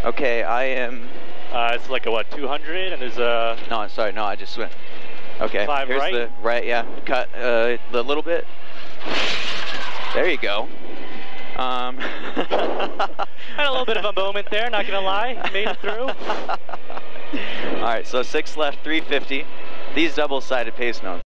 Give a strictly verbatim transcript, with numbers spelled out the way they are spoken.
Okay, I am... Uh, it's like a, what, two hundred, and there's a... No, sorry, no, I just went... Okay, Five here's right? the... Right, yeah. Cut uh, the little bit. There you go. Um... Had a little bit of a moment there, not gonna lie. Made it through. Alright, so six left, three fifty. These double-sided pace notes.